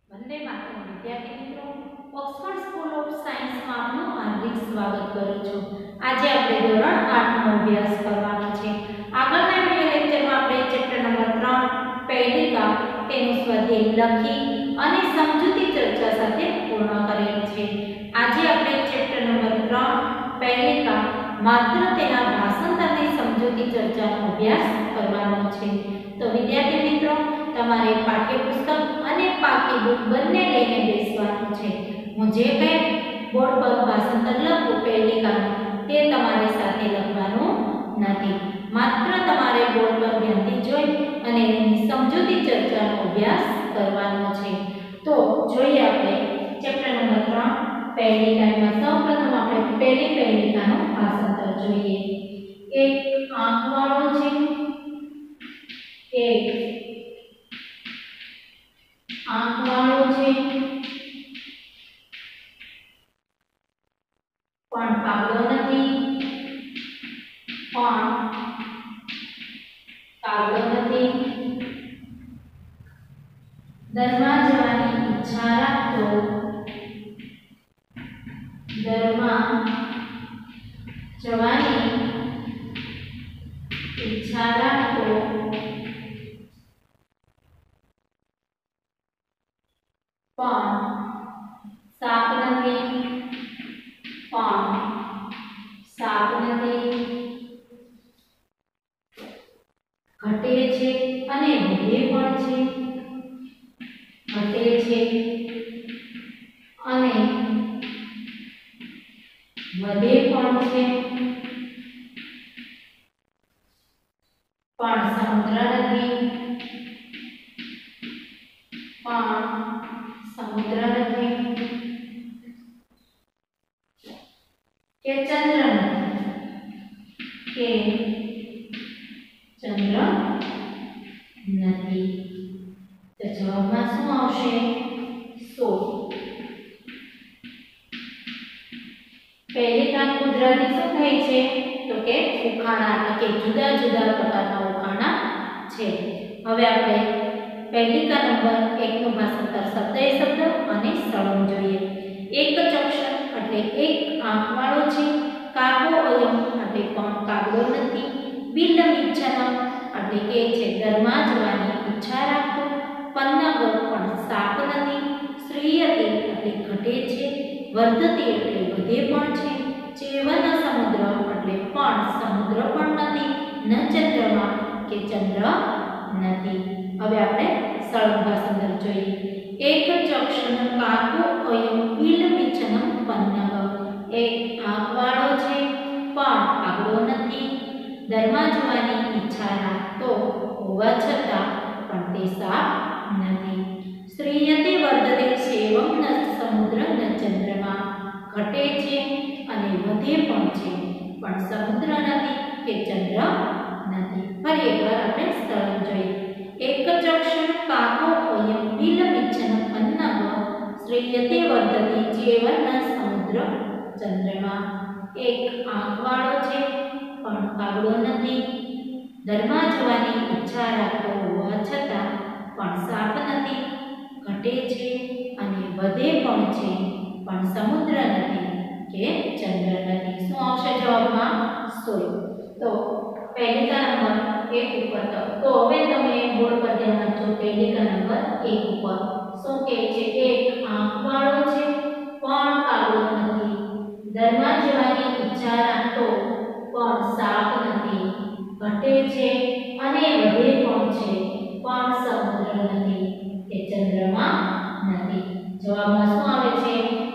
વંદે માતરમ વિદ્યાર્થી મિત્રો, Oxford school of સાયન્સમાં આપનું હાર્દિક સ્વાગત કરું છું। આજે આપણે ધોરણ 8 નો અભ્યાસ કરવાનો છે। આગળના વિડિયો લેક્ચરમાં આપણે ચેપ્ટર નંબર 3 પહેલિકા તેનું સ્વાધ્યાય લખી અને સમજૂતી ચર્ચા સાથે પૂર્ણ કરેલ છે। આજે આપણે ચેપ્ટર નંબર 3 પહેલિકા માત્ર તેના ભાષાંતરની સમજૂતી ચર્ચાનો અભ્યાસ કરવાનો છે। તો વિદ્યાર્થી મિત્રો, તમારે પાઠ્યપુસ્તક અને પાકી બુક બંને લઈને બેસવાનું છે। હું જે કંઈ બોર્ડ પર ભાષાંતર લખું પહેલિકાનું તે તમારે સાથે લખવાનું નથી, માત્ર તમારે બોર્ડ પર ધ્યાનથી જોઈ અને એની સમજૂતી ચર્ચાનો અભ્યાસ કરવાનો છે। તો જોઈએ આપણે ચેપ્ટર નંબર 3 પહેલિકામાં સૌપ્રથમ આપણે પહેલી પહેલિકાનું ભાષાંતર જોઈએ। એક આંખવાળો છે, એક આંખવાળો છે પણ કાગડો નથી, પણ કાગડો નથી। દરમાં જવાની ઈચ્છા રાખતો, દરમાં જવાની ઈચ્છા રાખતો પણ સાપ નથી, પણ સાપ નથી। ઘટે છે અને વધે પણ છે, ઘટે છે અને વધે પણ છે, પણ સમુદ્ર નથી, પણ સમુદ્ર નથી। કે ચંદ્ર નથી, કે ચંદ્ર નથી। તો જવાબમાં શું આવશે? 16। પહેલિકા ગુજરાતી શું થાય છે? તો કે ઉખાણા, એટલે કે જુદા જુદા પ્રકારના ઉખાણા છે। હવે આપણે પહેલિકા નંબર 1 નું ભાષાંતર શબ્દ એ શબ્દ અને સ્થળો જોઈએ। એક ચક્ષણ એટલે એક આંખવાળો છે, કાકો અયમ એટલે પણ કાગડો નથી, બિલ્લમ ઈચ્છાનમ એટલે કે છે દરમાં જવાની ઈચ્છા રાખતો, પન્નગ પણ સાપ નથી, શ્રીયતે એટલે ઘટે છે, વર્ધતે એટલે વધે પણ છે, ચેવન સમુદ્ર એટલે પણ સમુદ્ર પણ નથી, ન ચંદ્રમા કે ચંદ્ર નથી। હવે આપણે સરળ ભાષાંતર જોઈએ। એક ચક્ષણ કાકો અયમ બિલ્લમ ઈચ્છાનમ પન્નગ, એક આંખવાળો છે પણ કાગડો નથી, દરમાં જવાની ઈચ્છા રાખતો હોવા છતાં પણ તે સાપ નથી, શ્રીયતે વર્ધતે સેવમ ન સમુદ્ર ન ચંદ્રમા, ઘટે છે અને વધે પણ છે પણ સમુદ્ર નથી કે ચંદ્ર નથી। ફરી એકવાર આપણે સ્થળ જોઈએ। એક ચક્ષણ કાકો અયમ બિલ્લમ ઈચ્છાનમ પન્નગ, શ્રીયતે વર્ધતે ચેવન ન સમુદ્ર ચંદ્રમા, એક આંખવાળો છે પણ કાગડો નથી, દરમાં જવાની ઈચ્છા રાખતો હોવા છતાં પણ સાપ નથી, ઘટે છે અને વધે પણ છે પણ સમુદ્ર નથી કે ચંદ્ર નથી। શું આવશે જવાબમાં? 16। તો પહેલિકા નંબર 1 ઉપર તો હવે તમે બોર્ડ પર ધ્યાન આપજો। પહેલિકા નંબર 1 ઉપર શું કહે છે? એક આંખવાળો છે પણ કાગડો નથી, દરમાં જવાની ઈચ્છા રાખતો પણ સાપ નથી, ઘટે છે અને વધે પણ છે પણ સમુદ્ર નથી કે ચંદ્રમાં નથી। જવાબમાં શું આવે છે?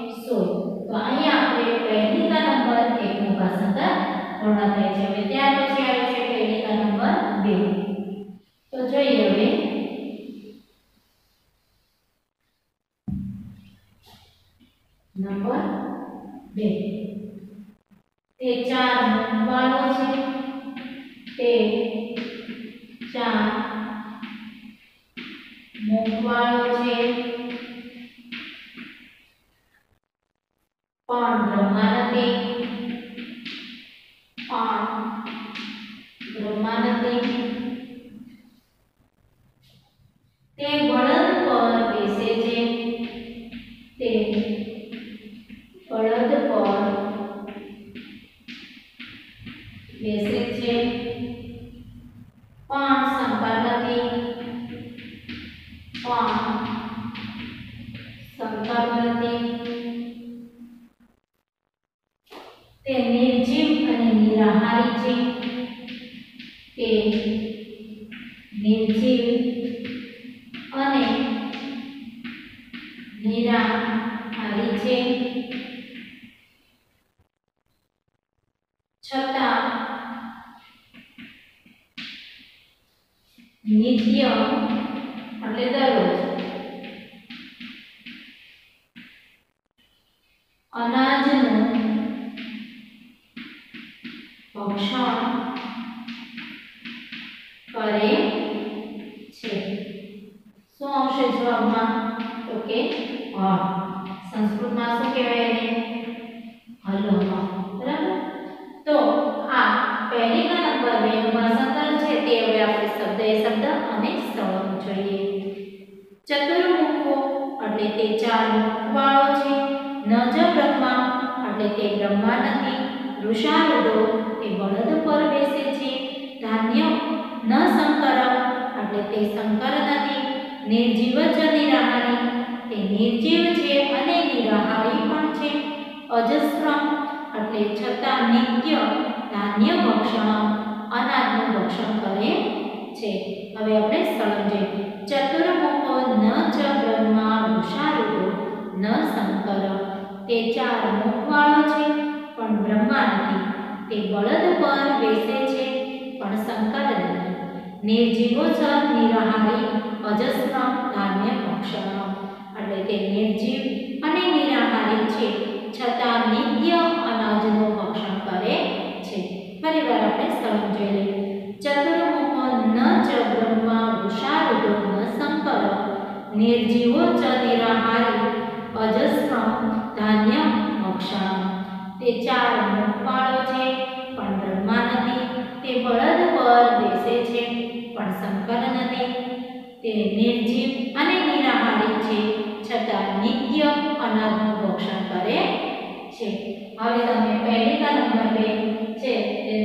16। તો અહીંયા આપણે પહેલિકા નંબર 1 નું ભાષાંતર પૂર્ણ થાય છે। હવે ત્યાર પછી આવે છે પહેલિકા નંબર 2। તો જોઈએ હવે નંબર 2। તે ચાર મૂંગવાળો છે, તે ચાર મૂંગવાળો છે પણ બ્રહ્મા નથી, પણ બ્રહ્મા નથી। તે બળદ પર બેસે છે, છે પણ સંકાર નથી, પણ સંકાર નથી. તે નિર્જીવ અને નિરાહારી છે, કે નિર્જીવ અને નિરાહારી છે, છતાં નિત્ય એટલે દરરોજ અનાજનું ભક્ષણ કરે છે. શું આવશે જવાબમાં? તો કે હળ. સંસ્કૃતમાં શું કહેવાય એને? હલમ. બરાબર. તો આ પહેલીકા નંબર 2 ભાષાંતર છે તે હવે આપણે શબ્દ એ શબ્દ અને સ્થળ જોઈએ. ચતુર્મુખો એટલે તે ચાર મુખવાળો છે. ન જ બ્રહ્મા એટલે તે બ્રહ્મા નથી. વૃષારૂઢો તે બળદ પર બેસે છે. ધાન્ય ન સંકર એટલે તે સંકર નથી. નિર્જીવ જ નિરાહારી તે નિર્જીવ છે અને નિરાહારી પણ છે. અજસ્રમ એટલે છતાં નિત્ય ધાન્ય ભક્ષણ અનાજનું ભક્ષણ કરે છે. હવે આપણે સમજીએ. ચતુર્મુખો ન ચ બ્રહ્મા વૃષારૂઢો ન સંકર તે ચાર મુખવાળો છે પણ બ્રહ્મા નથી. તે બળદ પર બેસે છે પણ સંકર નથી. નિર્જીવો છ નિરાહારી અજસ્રમ ધાન્ય ભક્ષણ એટલે તે નિર્જીવ અને નિરાહારી છે છતાં નિત્ય અનાજનું ભક્ષણ કરે છે. ફરીવાર આપણે સમજી લઈએ. ચતુર્મુખો ન ચ બ્રહ્મા વૃષારૂઢો ન સંકર નિર્જીવો ચ નિરાહારી અજસ્રમ ધાન્ય ભક્ષણ તે ચાર મુખવાળો છે પણ બ્રહ્મા નથી. તે બળદ પર બેસે છે પણ સંકર નથી. તે નિર્જીવ અને નિરાહારી છે છતાં નિત્ય અનાજનું ભક્ષણ કરે છે. હવે તમે પહેલીકા નંબર 2 છે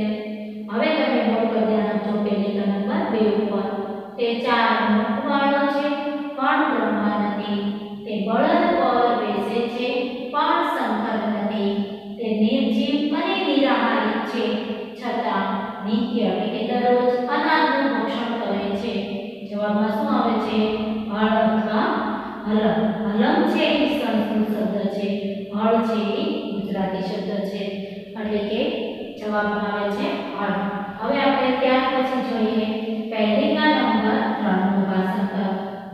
હવે તમે નોટ કરી ધ્યાન આપજો. પહેલીકા નંબર 2 ઉપર તે ચાર મુખવાળો છે પણ બ્રહ્મા નથી. તે બળદ પર બેસે છે પણ સંકર નથી. તે નિર્જીવ અને નિરાહારી છે છતાં નિત્ય એટલે કે દરરોજ અનાજનું ભક્ષણ કરે છે. જવાબમાં શું આવે છે? હળ અથવા હલમ. હલમ છે એ સંસ્કૃત શબ્દ છે, હળ છે એ ગુજરાતી શબ્દ છે, એટલે કે જવાબમાં આવે છે હળ. હવે આપણે ત્યાર પછી જોઈએ પહેલીકા નંબર 3 નું ભાષાંતર.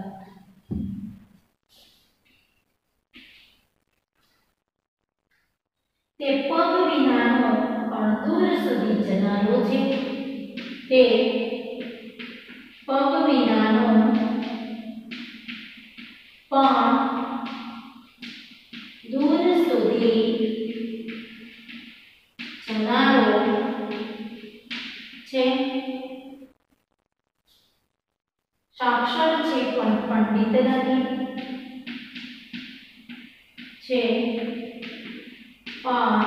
તે પગ વિનાનો પણ દૂર સુધી જનારો છે. તે પગ વિનાનો પણ દૂર સુધી જનારો છે. સાક્ષર છે પણ પંડિત નથી. છે પણ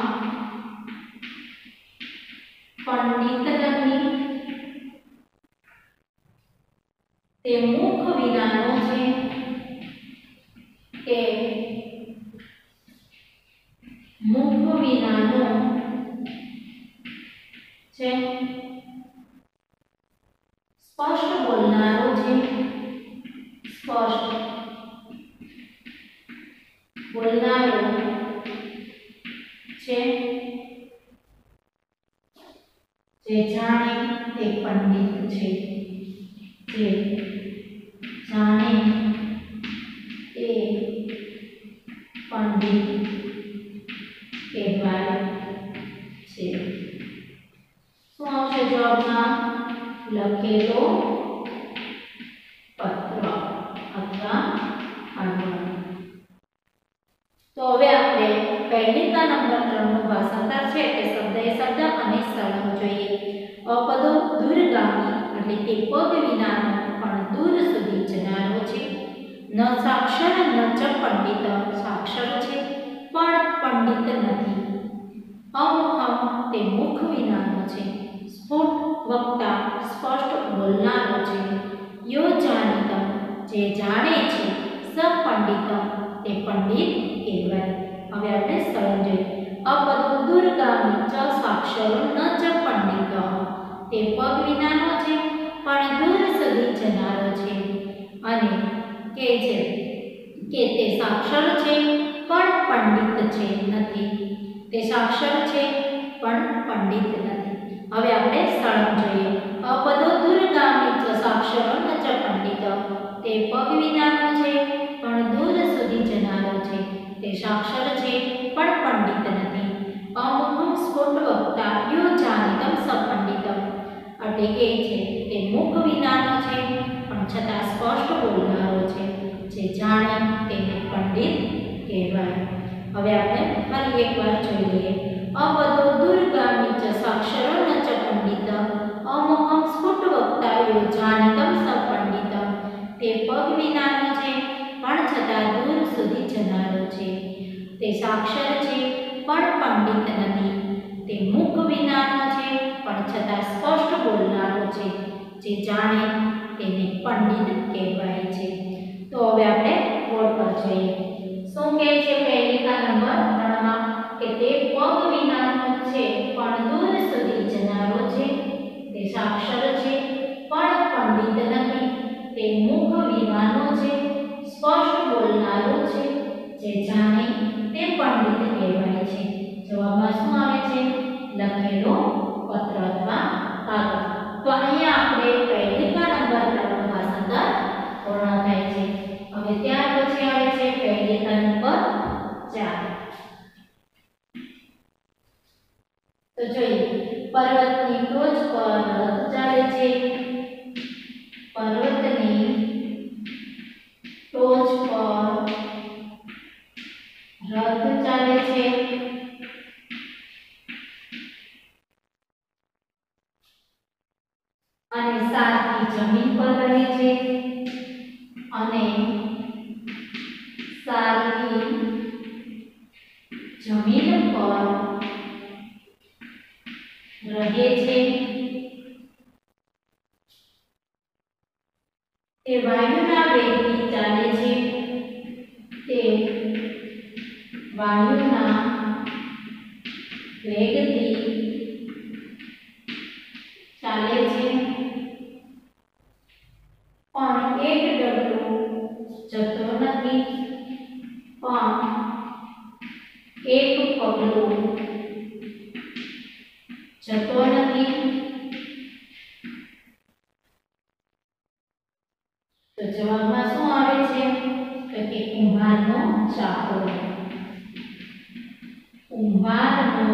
પંડિત નથી. તે મુખ વિનાનો છે. કે મુખ વિનાનો છે. સ્પષ્ટ બોલનારો છે. સ્પષ્ટ બોલનારો છે. જે જાણે તે પંડિત છે. જે જાણે તે પંડિત કહેવાય છે. શું આવશે જવાબમાં? લખેલો પત્ર અથવા આલેખ. તો હવે આપણે પહેલીકા નંબર 3 નું ભાષાંતર છે તે શબ્દ એ શબ્દ અને સ્થળ જોઈએ. અપદો દૂરગામી એટલે કે પગ વિનાનો પણ દૂર સુધી જનારો છે. ન સાક્ષર ન ચ પંડિત સાક્ષર છે પણ પંડિત નથી. અમુખમ તે મુખ વિનાનો છે. સ્ફુટ વક્તા સ્પષ્ટ બોલનારો છે. યો જાણીતમ જે જાણે છે, સ પંડિતમ તે પંડિત કહેવાય. હવે આપણે સ્થળ જોઈએ. અપદો દુર્ગામી ચ સાક્ષરો ન ચ પંડિત તે પગ વિનાનો છે પણ દૂર સુધી જનારો છે. અને કે છે કે તે સાક્ષર છે પણ પંડિત છે નથી. તે સાક્ષર છે પણ પંડિત નથી. હવે આપણે સ્થળ જોઈએ. અપદો દુર્ગામી ચ સાક્ષરો ન ચ પંડિત તે પગ વિનાનો છે પણ દૂર સુધી જનારો છે. તે સાક્ષર છે પણ પંડિત નથી. અમુખમ સ્ફુટ વક્તા યો જાણીતમ સ પંડિતમ એટલે કે છે તે મુખ વિનાનો છે પણ છતાં સ્પષ્ટ બોલનારો છે. જે જાણે તેને પંડિત કહેવાય. હવે આપણે ફરી એકવાર જોઈ લઈએ. અપદો દુર્ગામી ચ સાક્ષરો ન ચ પંડિત અમુખમ સ્ફુટ વક્તા યો જાણીતમ સ પંડિતમ તે પગ વિનાનો છે પણ છતાં દૂર સુધી જનારો છે. તે સાક્ષર છે પણ પંડિત નથી. તે મુખ વિનાનો છે પણ છતાં સ્પષ્ટ બોલનારો છે. જે જાણે તેને પંડિત કહેવાય છે. તો હવે આપણે બોર્ડ પર જોઈએ. શું કહે છે પહેલિકા નંબર 3 માં કે તે પગ વિનાનો છે પણ દૂર સુધી જનારો છે. તે સાક્ષર છે પણ પંડિત નથી. તે મુખ વિનાનો છે, સ્પષ્ટ બોલનારો છે. જે જાણે તે પંડિત કહેવાય છે. જવાબમાં શું આવે છે? લખેલો પત્ર અથવા કાગળ. તો અહીંયા આપણે પહેલિકા નંબર 3 નો ભાષાંતર પૂર્ણ થાય છે. હવે ત્યાર પછી આવે છે પહેલિકા નંબર 4. તો જોઈએ. પર્વતની ટોચ પર રથ ચાલે છે. પર્વતની ટોચ પર રથ ચાલે છે. અને સારથી જમીન પર રહે છે. અને સારથી જમીન પર રહે છે. તે વાયુના વેગથી ચાલે છે. તે વાયુના વેગથી ચાલે છે. પણ એક ડગલું જતો નથી. પણ એક પગલું જતો નથી. તો જવાબમાં શું આવે છે? તો કે કુંભારનો ચાકડો. કુંભારનો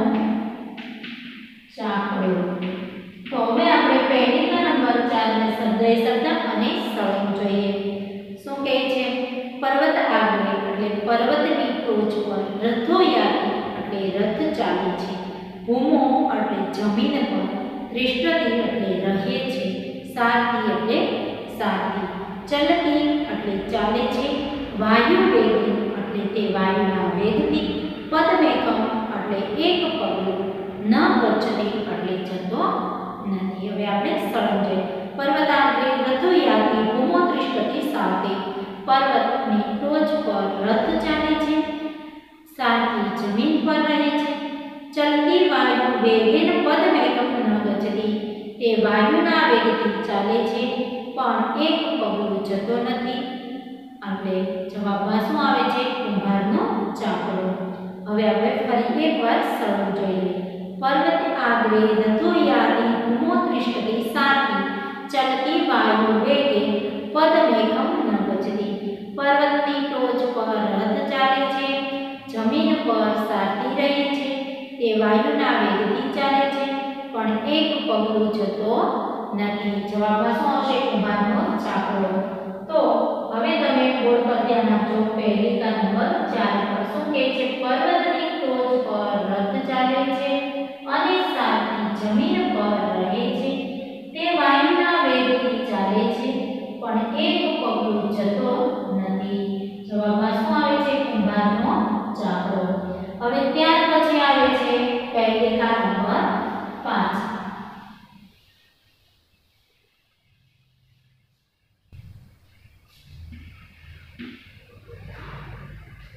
ચાકડો. તો હવે આપણે પહેલિકા નંબર 4 ને શબ્દ અને સ્થળ જોઈએ. શું કહે છે? પર્વત આગળ એટલે પર્વતની ટોચ પર રથો યાત્રી એટલે રથ ચાલે છે. ભૂમો એટલે જમીન પર. દૃષ્ટતિ એટલે રહે છે. સારથી એટલે સારથી. ચલતી એટલે ચાલે છે. વાયુ વેગથી એટલે તે વાયુના વેગથી. પદમેકમ એટલે એક પગલું. ન ગચ્છતિ એટલે જતો નથી. હવે આપણે સ્થળ જોઈએ. પર્વતાગ્રે રથો યાત્રી ભૂમો દૃષ્ટતિ સારથી. પર્વતની ટોચ પર રથ ચાલે છે. સારથી જમીન પર રહે છે. ચલતી વાયુ વેગેન પદમેકમ ન ગચ્છતિ તે વાયુના વેગથી ચાલે છે પણ એક પગલું જતો નથી. એટલે જવાબમાં શું આવે છે? કુંભારનો ચાકડો. હવે આપણે ફરી એકવાર સ્થળ જોઈએ. પર્વત આગરે રથો યાત્રી ભૂમો દૃષ્ટતિ સારથી. ચલતી વાયુ વેગે પદમેકમ ન ગચ્છતિ. પર્વતની ટોચ પર રથ ચાલે છે. જમીન પર સારથી રહે છે. તે વાયુના વેગથી ચાલે છે પણ એક પગલું જતો નથી. જવાબમાં શું આવશે? કુંભારનો ચાકડો. તો હવે તમે બોર્ડ પર ધ્યાન આપજો. પહેલિકા નંબર 4 પર શું કહે છે? પર્વતની ટોચ પર રથ ચાલે છે. અને સારથી જમીન પર રહે છે. તે વાયુના વેગથી ચાલે છે પણ એક પગલું જતો નથી. જવાબમાં શું આવે છે? કુંભારનો ચાકડો. હવે ત્યાર પછી આવે છે પહેલિકા નંબર 5.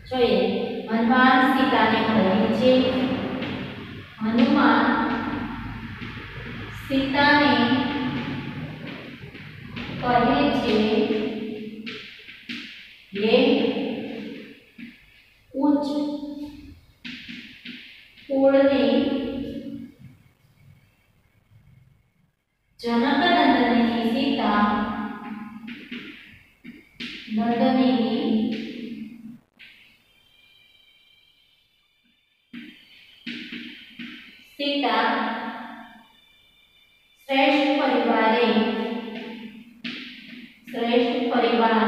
જોઈએ હનુમાન સીતાને કહે છે હનુમાન સીતાને કહે છે હે ઉચ્ચ કુળની જનકનંદની સીતા નંદની સીતા શ્રેષ્ઠ પરિવાર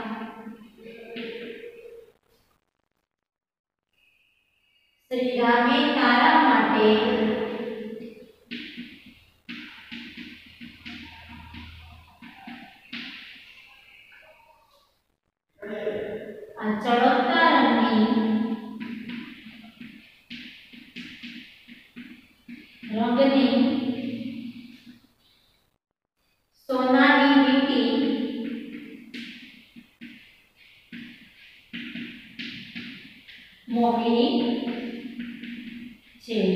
શ્રી રામે તારા માટે આ ચળકતા રંગની સોનાની વીંટી મોકલી છે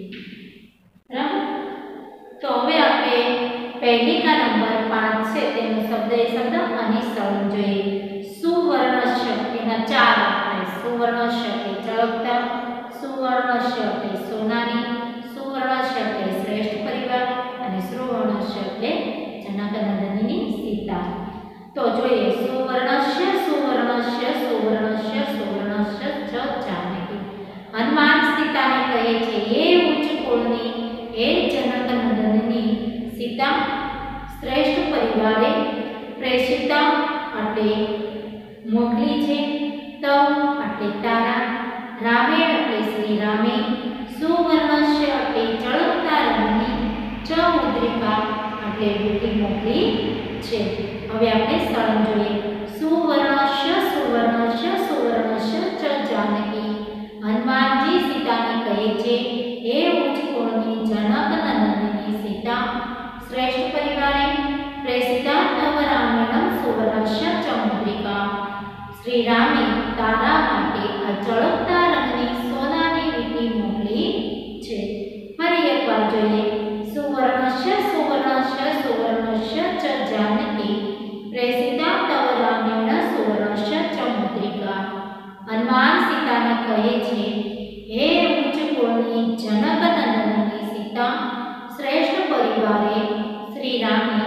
બરાબર તો હવે આપણે પહેલીકા નંબર 5 છે તેનો શબ્દ એ શબ્દ અને સ્થળ જોઈએ સુવર્ણશ્ય એના ચાર અર્થ સુવર્ણશ્ય એટલે ચળકતા સુવર્ણશ્ય એટલે સોનાની સુવર્ણશ્ય એટલે શ્રેષ્ઠ પરિવાર અને સુવર્ણશ્ય એટલે જનકનંદનની સીતા તો જોઈએ સુવર્ણશ્ય સુવર્ણશ્ય સુવર્ણશ્ય સુવર્ણશ્ય ચ જાનકી હનુમાન સીતાને કહે છે હે ઉચ્ચ કુળની હે જનકનંદનની સીતા શ્રેષ્ઠ પરિવારે પ્રેષિતા એટલે મોકલી છે તવ એટલે તારા રામે એટલે શ્રી રામે સુવર્ણશ્ય એટલે ચળકતા રંગની ચ મુદ્રિકા એટલે વીંટી મોકલી છે હવે આપણે સ્થળ જોઈએ સુવર્ણશ્ય સુવર્ણશ્ય સુવર્ણશ્ય ચ જાનકી હનુમાનજી સીતાને કહે છે હે ઉચ્ચ કુળની જનકનંદની સીતા શ્રેષ્ઠ પરિવારે પ્રેષિતા તવ રામેણ સુવર્ણશ્ય ચ મુદ્રિકા શ્રી રામે તારા માટે આ ચળકતા રંગની સોનાની વીંટી મોકલી છે ફરી એકવાર જોઈએ સુવર્ણશ્ય સુવર્ણશ્ય સુવર્ણશ્ય ચ જાનકી પ્રેષિતા તવ રામેણ સુવર્ણશ્ય ચ મુદ્રિકા હનુમાન સીતાને કહે છે હે ઉચ્ચ કુળની જનકનંદનની સીતા શ્રેષ્ઠ પરિવારે શ્રી રામે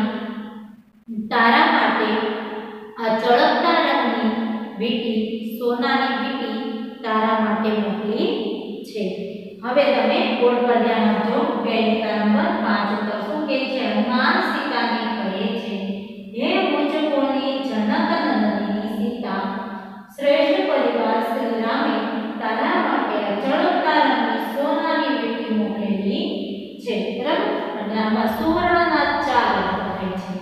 તારા માટે આ ચળકતા રંગની વીંટી સોનાની વીંટી તારા માટે મોકલી છે હવે તમે બોર્ડ પર ધ્યાન આપજો પહેલીકા નંબર 5 ઉપર શું કહે છે હનુમાન સીતાને કહે છે હે ઉચ્ચ કુળની જનકનંદનની સીતા શ્રેષ્ઠ પરિવાર શ્રી રામે તારા માટે ચળકતા રંગની સોનાની વીંટી મોકલેલી છે બરાબર અને આમાં સુવર્ણના 4 અર્થ થાય છે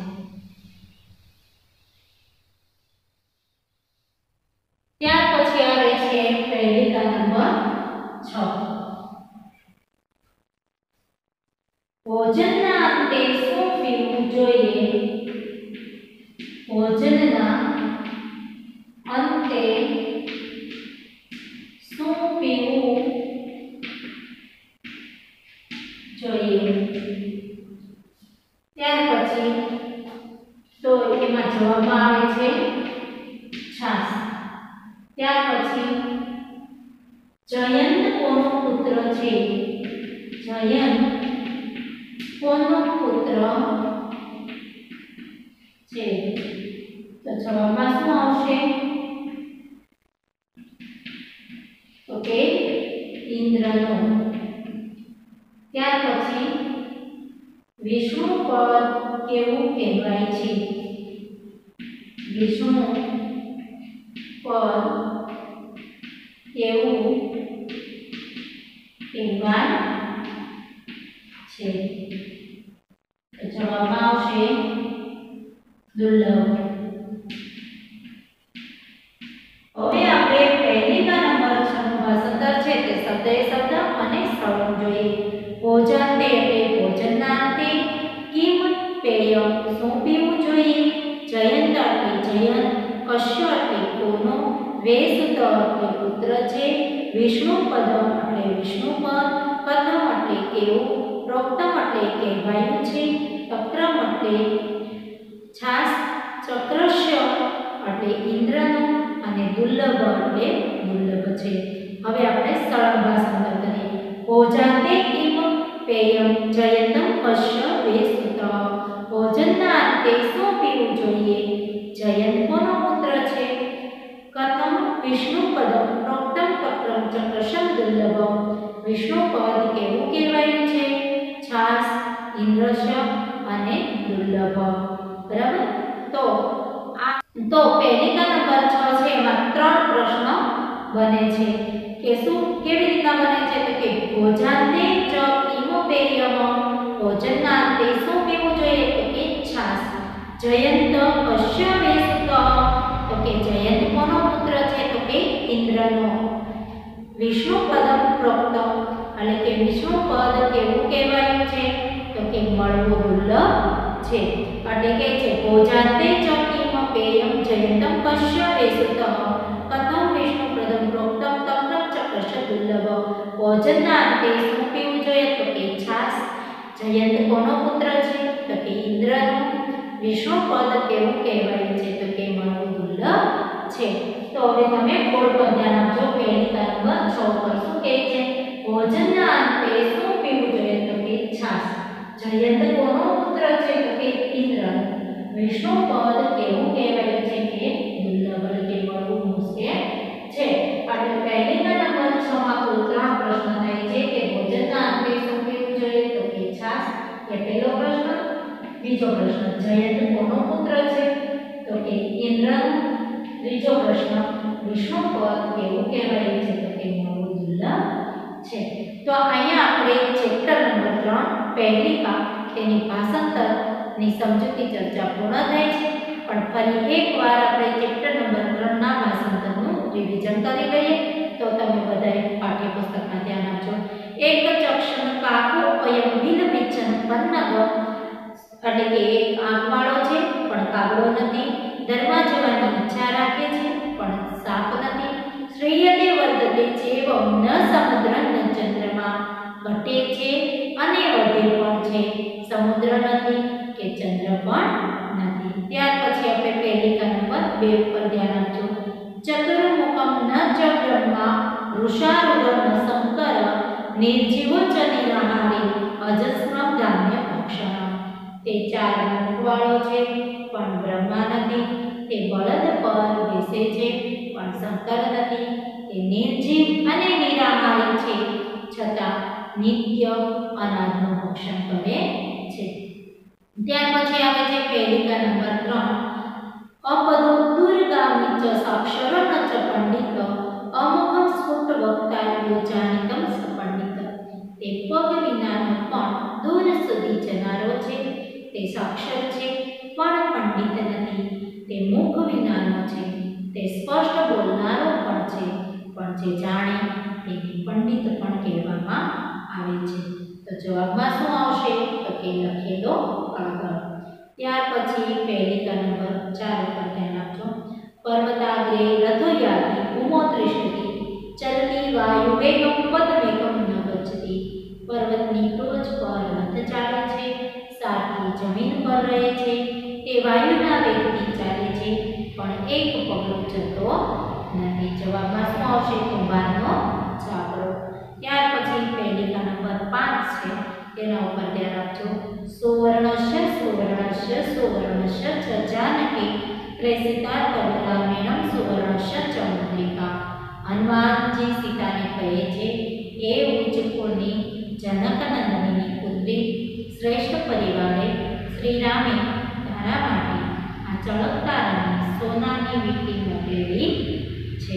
ત્યાર પછી આવે છે પહેલીકા નંબર 6 ભોજનના અંતે શું પીવું જોઈએ ભોજનના અંતે શું પીવું જોઈએ ત્યાર પછી તો એમાં જવાબમાં આવે છે છાશ ત્યાર પછી જયંત કોનો પુત્ર છે જયંત કોનો પુત્ર છે તો જવાબમાં શું આવશે તો કે ઇન્દ્રનો ત્યાર પછી વિષ્ણુ પદ કેવું કહેવાય છે વિષ્ણુ પદ કેવું કહેવાય છે તો જવાબમાં આવશે દુર્લભ હવે આપણે પહેલીકા નંબર 6 નું ભાષાંતર છે તે શબ્દ એ શબ્દ અને સ્થળ જોઈએ ભોજન તે એટલે ભોજનના અંતે કિમ પેય શું પીવું જોઈએ જયંત એટલે જયંત કશ્ય એટલે કોનો વેસુત એટલે પુત્ર છે, વિષ્ણુપદમ એટલે વિષ્ણુપદ, કથમ એટલે કેવું, પ્રોક્તમ એટલે કહેવાયું છે, તક્રમ એટલે છાસ, ચક્રસ્ય એટલે ઇન્દ્રનો અને દુર્લભ એટલે દુર્લભ છે. હવે આપણે સરળ ભાષાંતર કરીએ. ભોજાતે કિમ પેયમ જયંતમ કશ્ય વેસુત. ભોજનના અંતે શું પીવું જોઈએ? જયંત કોનો પુત્ર છે? કથમ વિષ્ણુપદમ પ્રોક્તમ તક્રમ ચક્રશમ દુર્લભમ. વિષ્ણુપદ કેવું કહેવાયું છે? છાસ, ઇન્દ્રશ્ય અને દુર્લભ. બરાબર. તો પહેલિકા નંબર 6 છે એમાં 3 પ્રશ્ન બને છે કે શું કેવી રીતના બને છે તો કે ભોજાન્તે ચ કિમોપેયમ. ભોજનના અંતે શું પીવું જોઈએ તો કે છાસ. જયંત કશ્ય વેસુત. તો કે જયંત કોનો પુત્ર છે તો કે ઇન્દ્રનો. વિષ્ણુપદમ પ્રોક્તમ એટલે કે વિષ્ણુપદ કેવું કહેવાયું છે તો કે મળવું દુર્લભ છે. એટલે કે છે ભોજાન્તે ચ કિમોપેયમ જયંતમ કશ્ય વેસુત. કથમ વિષ્ણુપદમ પ્રોક્તમ તક્રમ ચક્રસ્ય દુર્લભ. ભોજનના અંતે શું પીવું જોઈએ તો કે છાસ. જયંત કોનો પુત્ર છે તો કે ઇન્દ્રનો. વિષ્ણુપદ કેવું કહેવાયું છે તો કે મળવું દુર્લભ છે. તો હવે તમે બોર્ડ પર ધ્યાન આપજો. પહેલિકા નંબર 6 પર શું કહે છે? ભોજનના અંતે શું પીવું જોઈએ તો કે છાસ. જયંત કોનો પુત્ર છે તો કે ઇન્દ્રનો. વિષ્ણુપદ કેવું કહેવાયું છે કે દુર્લભ એટલે મળવું મુશ્કેલ છે. એટલે પહેલિકા નંબર 6 માં કુલ 3 પ્રશ્ન થાય છે કે ભોજનના અંતે શું પીવું જોઈએ તો કે છાસ. એ પહેલો પ્રશ્ન. બીજો પ્રશ્ન જયંત કોનો પુત્ર છે તો કે ઇન્દ્રનો. ત્રીજો પ્રશ્ન વિષ્ણુપદ કેવું કહેવાયું છે તો કે મળવું દુર્લભ છે. તો અહીંયા આપણે ચેપ્ટર નંબર 3 પહેલિકા તેની ભાષાંતરની સમજૂતી ચર્ચા પૂર્ણ થાય છે. પણ ફરી એકવાર આપણે ચેપ્ટર નંબર 3 ના ભાષાંતરનું રિવિઝન કરી લઈએ. તો તમે બધાએ પાઠ્યપુસ્તકમાં ધ્યાન આપજો. એક ચક્ષણ કાકો અયમ વિલપિચ્છન પન્નગ એટલે કે એક આંખવાળો છે પણ કાગડો નથી. ધર્મા જવાની ઈચ્છા રાખે છે પણ સાપ નથી. શ્રેયતે વર્ધતે ચેવમ ન સમુદ્ર ન ચંદ્રમા. ઘટે છે અને વધે પણ છે. સમુદ્ર નથી કે ચંદ્ર પણ નથી. ત્યાર પછી આપણે પહેલિકા નંબર 2 ઉપર ધ્યાન આપજો. ચતુર્મુખમ ન ચ બ્રહ્મા વૃષારૂઢ ન શંકર નિર્જીવો ચ નિરાહારી અજસ્રમ ધાન્ય ભક્ષણ. તે 4 મુખવાળો છે પણ બ્રહ્મા નથી. તે બળદ પર બેસે છે પણ શંકર નથી. તે નિર્જીવ અને નિરાહારી છે છતાં નિત્ય અનાદનું ભક્ષણ કરે છે. ત્યાર પછી આવે છે પહેલિકા નંબર 3. અપદો દુર્ગામી ચ સાક્ષર ન ચ પંડિત અમુખમ સ્ફુટ વક્તા યોજાનિકમ સપંડિત. તે પગ વિનાનો પણ દૂર સુધી જનારો છે. તે સાક્ષર છે પણ પંડિત નથી. તે મુખ વિનાનો છે. તે સ્પષ્ટ બોલનારો પણ છે પણ જે જાણે તેને પંડિત પણ કહેવામાં આવે છે. તો જવાબમાં શું આવશે તો કે લખેલો કાગળ. ત્યાર પછી પહેલિકા નંબર 4 ઉપર ધ્યાન આપજો. પર્વતાગ્રે રથયાત્રી ભૂમો દૃષ્ટિ ચલતી વાયુ વેગમ પદવેગમ ન ગચ્છતિ. પર્વતની ટોચ પર રથ ચાલે છે. સારથી જમીન પર રહે છે. તે વાયુના વેગથી ચાલે છે પણ એક પગલું જતો નથી. જવાબમાં શું આવશે? કુંભારનો છાપરો. ત્યાર પછી પહેલિકા નંબર 5 છે તેના ઉપર ધ્યાન આપજો. સુવર્ણસ્ય સુવર્ણસ્ય સુવર્ણસ્ય ચ જાનકી પ્રેષિતા તવરામેણમ સુવર્ણસ્ય ચ મુદ્રિકા. હનુમાનજી સીતાને કહે છે એ ઉચ્ચ કુળની જનકનંદનીની પુત્રી શ્રેષ્ઠ પરિવારે શ્રીરામે તારા માટે આ ચળકતા રંગની સોનાની વીંટી મોકલેલી છે.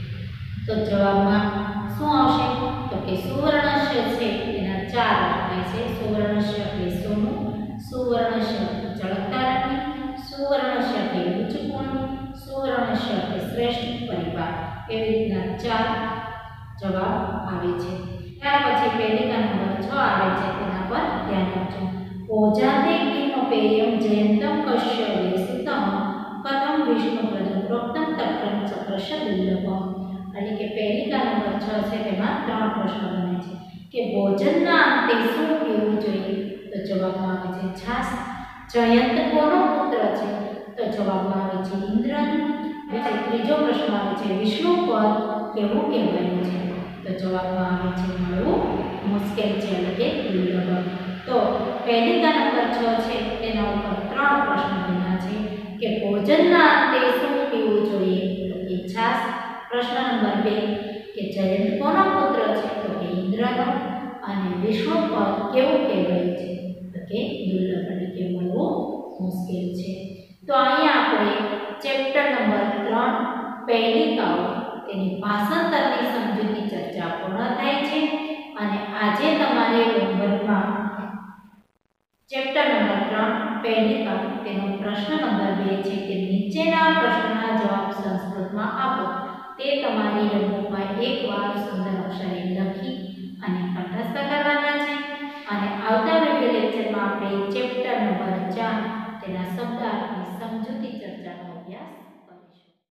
તો જવાબમાં શું આવશે તો કે સુવર્ણસ્ય છે એના 4 અર્થ થાય છે. સુવર્ણસ્ય એટલે સોનું, સુવર્ણસ્ય ચળકતા રંગની, સુવર્ણસ્ય એટલે ઉચ્ચ કુળની, સુવર્ણસ્ય એટલે શ્રેષ્ઠ પરિવાર. એવી રીતના 4 જવાબ આવે છે. ત્યાર પછી પહેલિકા નંબર 6 આવે છે તેના પર ધ્યાન આપજો. ભોજાતે કિમોપેયમ જયંતમ કશ્ય વેસુતઃ કથમ વિષ્ણુપદમ પ્રોક્તમ તક્રમ ચક્ર સ્પર્શ દુર્લભમ એટલે કે પહેલિકા નંબર 6 છે તેમાં 3 પ્રશ્નો બને છે કે ભોજનના અંતે શું પીવું જોઈએ તો જવાબમાં આવે છે છાશ. જયંત કોનો પુત્ર છે તો જવાબમાં આવે છે ઇન્દ્રનું. ત્રીજો પ્રશ્ન આવે છે વિષ્ણુ પર કેવું કહેવાયું છે તો જવાબમાં આવે છે મળવું મુશ્કેલ છે એટલે કે દુર્લભમ. તો પહેલિકા નંબર 6 છે તેના ઉપર 3 પ્રશ્નો બન્યા છે કે ભોજનના અંતે શું પીવું જોઈએ તો કે છાશ. પ્રશ્ન નંબર 2 કે જયંત કોનો પુત્ર છે તો કે ઇન્દ્રનો. અને વિષ્ણુ પર કેવું કહેવાયું છે તો કે દુર્લભ એટલે કે મળવું મુશ્કેલ છે. તો અહીંયા આપણે ચેપ્ટર નંબર 3 પહેલિકાઓ તેની ભાષાંતરની સમજૂતી ચર્ચા પૂર્ણ થાય છે. અને આજે તમારે હોમવર્કમાં ચેપ્ટર નંબર 3 પહેલિકા તેનો પ્રશ્ન નંબર 2 છે કે નીચેના પ્રશ્નના જવાબ સંસ્કૃતમાં આપો તે તમારી હોમવર્કમાં એકવાર સુંદર